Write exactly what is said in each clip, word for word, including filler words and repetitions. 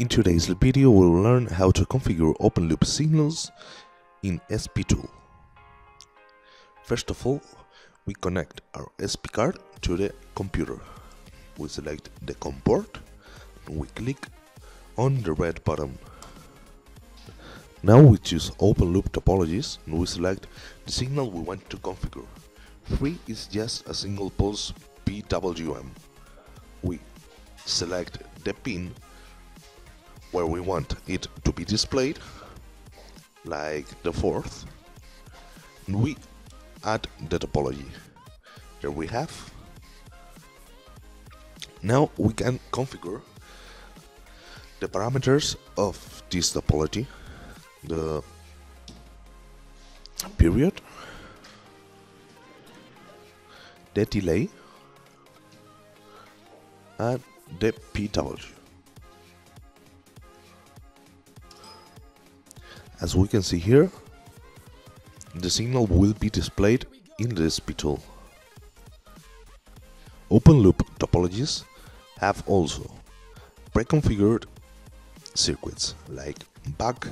In today's video, we'll learn how to configure open loop signals in SpTool. First of all, we connect our SpCard to the computer. We select the COM port and we click on the red button. Now we choose open loop topologies and we select the signal we want to configure. three is just a single pulse P W M. We select the pin where we want it to be displayed, like the fourth, and we add the topology. There we have. Now we can configure the parameters of this topology, the period, the delay, and the P W. As we can see here, the signal will be displayed in the SpTool. Open loop topologies have also pre-configured circuits like back,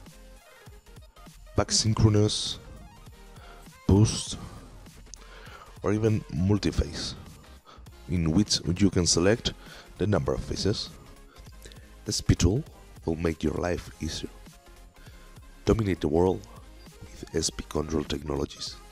back synchronous, boost, or even multi-phase, in which you can select the number of phases. SpTool will make your life easier. Dominate the world with S P control technologies.